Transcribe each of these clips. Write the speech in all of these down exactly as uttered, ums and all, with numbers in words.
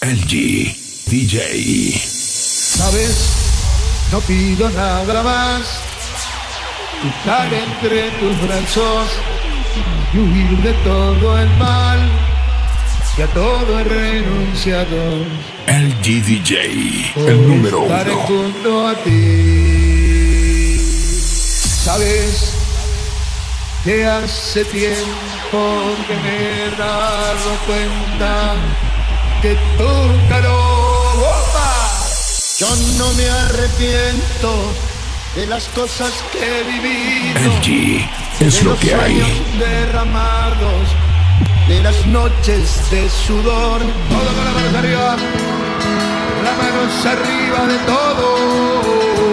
L G D J. Sabes, no pido nada más que estar entre tus brazos y huir de todo el mal, que a todo he renunciado. L G D J, Por el número estar uno. junto a ti. Sabes que hace tiempo que me he dado cuenta que tu calor, ¡opa! Yo no me arrepiento de las cosas que he vivido, L G es de lo los que hay. sueños derramados, de las noches de sudor. Todo con las manos arriba, las manos arriba de todo.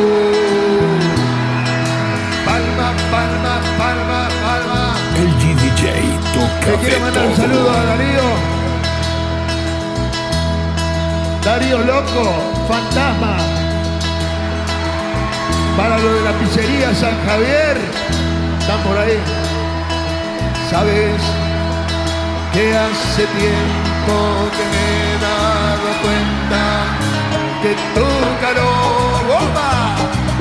Palma, palma, palma, palma. L G D J toca Le de quiero mandar un saludo a todo. Darío. Darío Loco, Fantasma. Para lo de la pizzería San Javier, están por ahí. Sabes que hace tiempo que me he dado cuenta que tu calor, ¡bomba!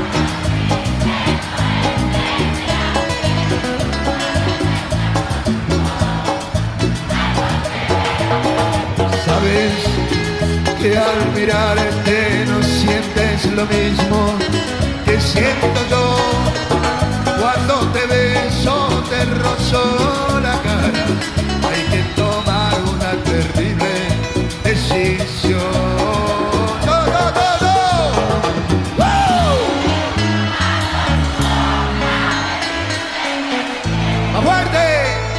Sabes que al mirarte no sientes lo mismo que siento yo cuando te beso, te rozo la cara. Hay que tomar una terrible decisión. ¡No, no, no, no! ¡Woo! ¡Más fuerte!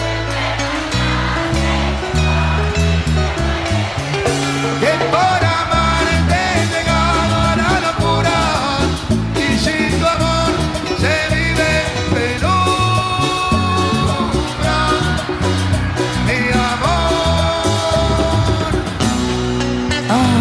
Que por amarte he llegado a la locura y sin tu amor se vive en penumbra, mi amor. Ah.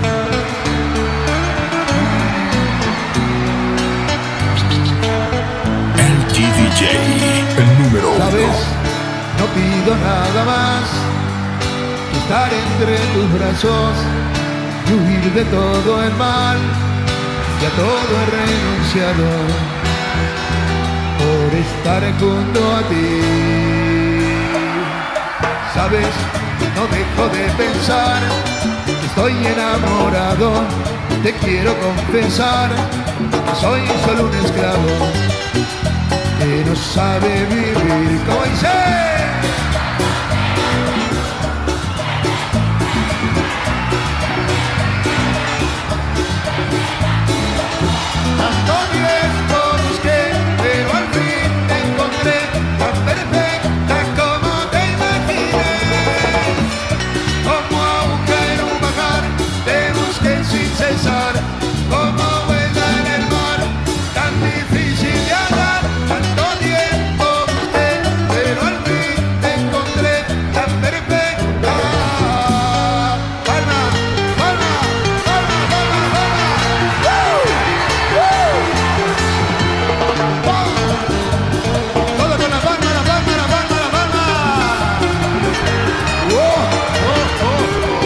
L G D J, el número uno. ¿Sabes? No pido nada más que estar entre tus brazos y huir de todo el mal, que a todo he renunciado por estar junto a ti. Sabes, no dejo de pensar que estoy enamorado, te quiero confesar que soy solo un esclavo que no sabe vivir. Como dice, tanto tiempo busqué, pero al fin te encontré tan perfecta como te imaginé. Como agua en un bajar, te busqué sin cesar, como huella en el mar, tan difícil de hallar. Tanto tiempo busqué, pero al fin te encontré tan perfecta. Palma, palma, palma, palma, palma. ¡Woo! Todo con la palma, la palma, la palma, la palma. Oh, oh, oh.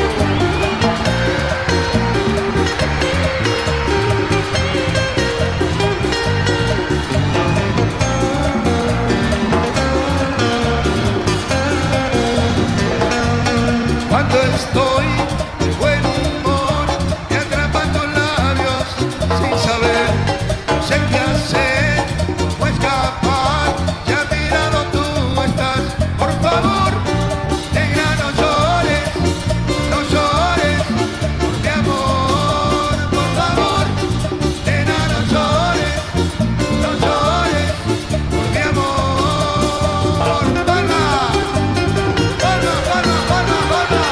Cuando estoy de buen humor, me atrapan tus labios sin saber, no sé qué hacer, cómo escapar. Ya a mi lado tú estás, por favor, negra, no llores, no llores, por mi amor, por favor, nena, no llores, no llores, por mi amor. Palma, palma, palma, palma, palma.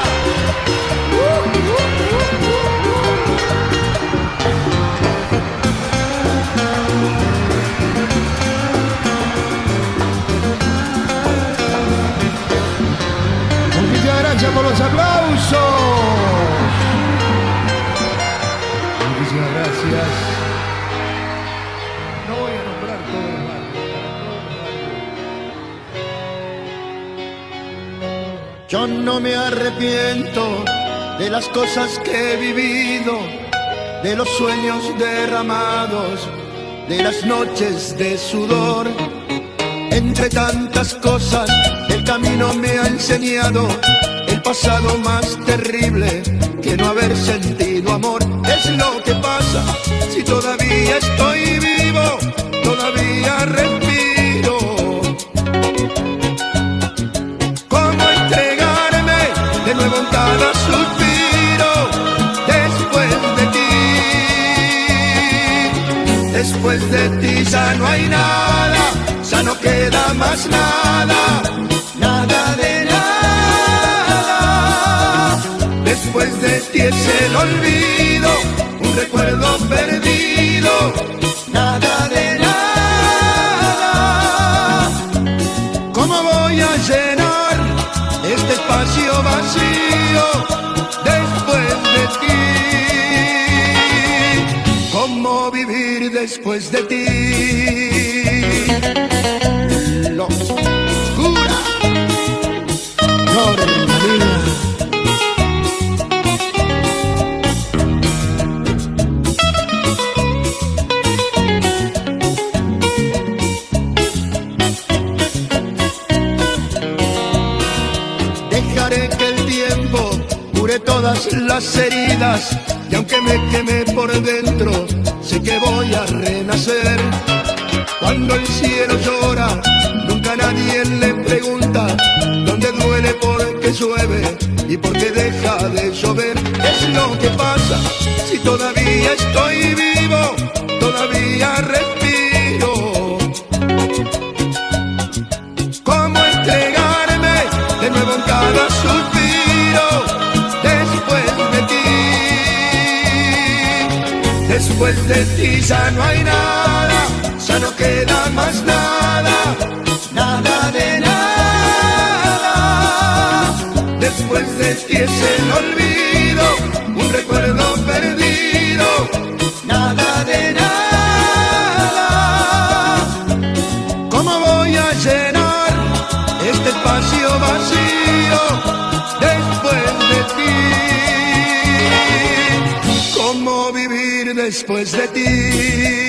Muchas gracias por los aplausos. Muchísimas gracias. No voy a nombrar todos los barrios, para todos los barrios. Yo no me arrepiento de las cosas que he vivido, de los sueños derramados, de las noches de sudor. Entre tantas cosas, el camino me ha enseñado el pasado más terrible, que no haber sentido amor. Es lo que pasa si todavía estoy vivo, todavía respiro. ¿Cómo entregarme de nuevo en cada suspiro después de ti? Después de ti ya no hay nada, ya no queda más nada, nada de nada. Después de ti es el olvido, un recuerdo perdido, nada de nada. ¿Cómo voy a llenar este espacio vacío después de ti? ¿Cómo vivir después de ti? Locura, Normanía. Dejaré que el tiempo cure todas las heridas, y aunque me queme por dentro, sé que voy a renacer. Cuando el cielo llora, nunca nadie le pregunta dónde duele porque llueve y porque deja de llover. Es lo que pasa si todavía estoy vivo, todavía respiro. ¿Cómo entregarme de nuevo en cada suspiro después de ti? Después de ti ya no hay nada, ya no queda más nada, nada de nada. Después de ti es el olvido, un recuerdo perdido, nada de nada. ¿Cómo voy a llenar este espacio vacío después de ti? ¿Cómo vivir después de ti?